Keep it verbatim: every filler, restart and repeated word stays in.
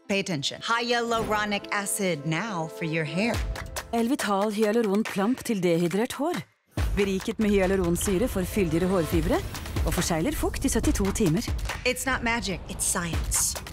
Pay attention. Hyaluronic acid now for your hair. ELVITAL hyaluron plump til dehydrert hår. Beriket med hyaluronsyre for fyldigere hårfibre og forsegler fukt i syttito timer. It's not magic, it's science.